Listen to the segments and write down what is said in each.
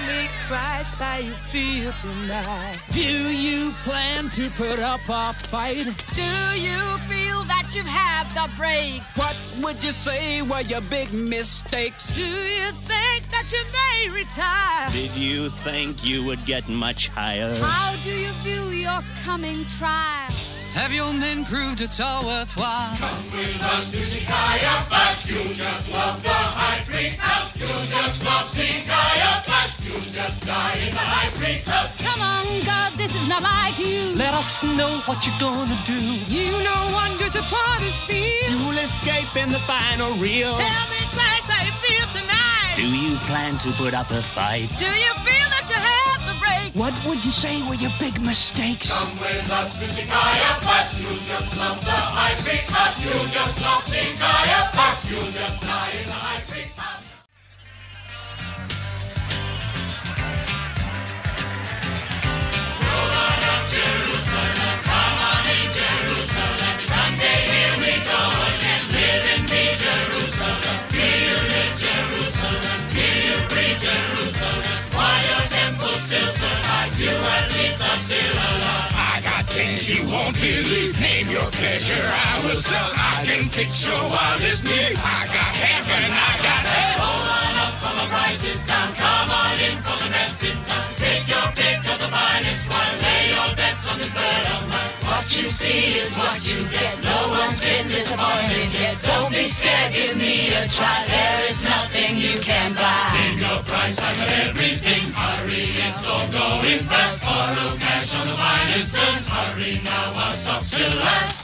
me, Christ, how you feel tonight. Do you plan to put up a fight? Do you feel that you've had the breaks? What would you say were your big mistakes? Do you think that you may retire? Did you think you would get much higher? How do you view your coming trial? Have your men proved it's all worthwhile? Come with us to see Caiaphas. You just love the high priest's house. You just love seeing Caiaphas. You just die in the high priest's house. Come on, God, this is not like you. Let us know what you're gonna do. You know wonders upon his field. You'll escape in the final reel. Tell me, Christ, how you feel tonight. Do you plan to put up a fight? Do you feel that you have the break? What would you say were your big mistakes? Come with us to see Caiaphas. You just love the high priest's house. You just love seeing Caiaphas. You just die in the high priest's house. Roll on up Jerusalem, come on in Jerusalem. Sunday here we go again. Live in me Jerusalem. Here you live Jerusalem. Here you breathe Jerusalem. While your temple still survives, you at least are still alive. I got things you won't believe. Name your pleasure, I will sell. I can fix your wildest need. I got heaven, I got hell. Hold on up for my prices down. Come on in for the best in town. Take your pick of the finest wine. Lay your bets on this bird of mine. What you see is what you get. No one's been disappointed yet. Don't be scared, give me a try. There is nothing you can buy. Name your price, I got everything. Hurry, it's all going fast. Borrow cash on the finest terms. Hurry now while stock still lasts.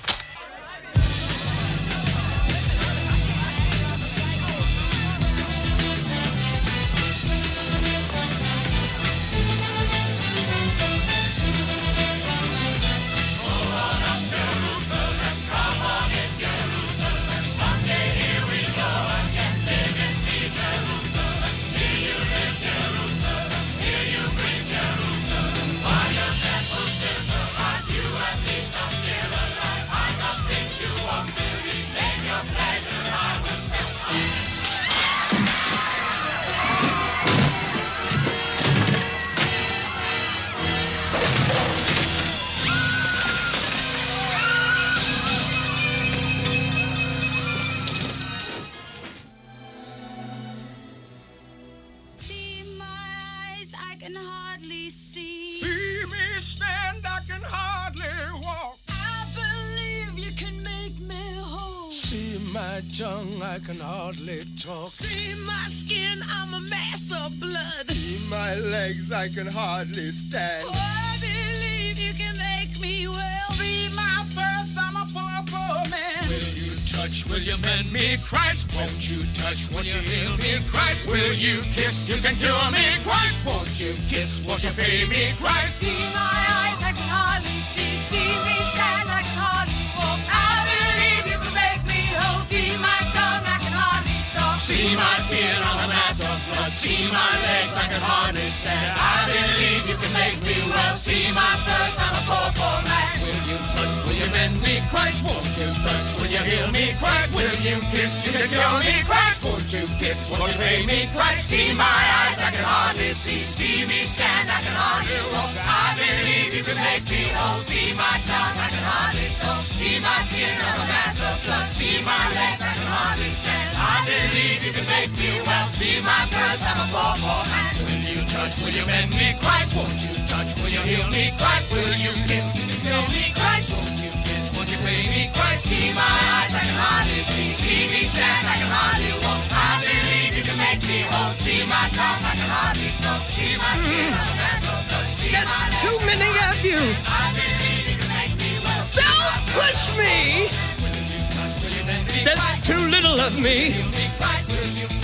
I can hardly see. See me stand, I can hardly walk. I believe you can make me whole. See my tongue, I can hardly talk. See my skin, I'm a mass of blood. See my legs, I can hardly stand. Oh, I believe you can make me well. See my purse, I'm a poor, poor man. Will you touch, will you mend me, Christ? Won't you touch, won't you heal me, Christ? Will you kiss, you can cure me, Christ? Won't you kiss, won't you pay me, Christ? See my eyes, I can hardly see. See me stand, I can hardly walk. I believe you can make me whole. See my tongue, I can hardly talk. See my skin on a mass of blood. See my legs, I can hardly stand. I believe you can make me well. See my purse, I'm a poor, poor man. Will you touch, will you mend me, Christ? Won't you touch, will you heal me, Christ? Will you kiss, you can cure me, Christ? Won't you kiss, won't you pay me, Christ? See my eyes, I can hardly see. See me stand, I can hardly walk. I believe you can make me whole. See my tongue, I can hardly talk. See my skin on a mass of blood. See my legs, I can hardly stand. I believe you can make me well. See my purse, I'm a poor, poor man. Will you touch, will you mend me, Christ? Won't you touch, will you heal me, Christ? Will you kiss, you can cure me, Christ? Won't you kiss, won't you pay me, Christ? See my eyes, I can hardly see. See me stand, I can hardly walk. I believe you can make me whole. See my tongue, I can hardly talk. See my skin on a mass of blood. See There's my too legs, many of you. I believe you can make me well. See Don't my push me. Will you touch, will you mend me, There's Christ? too little of me. Heal me, Christ. Will you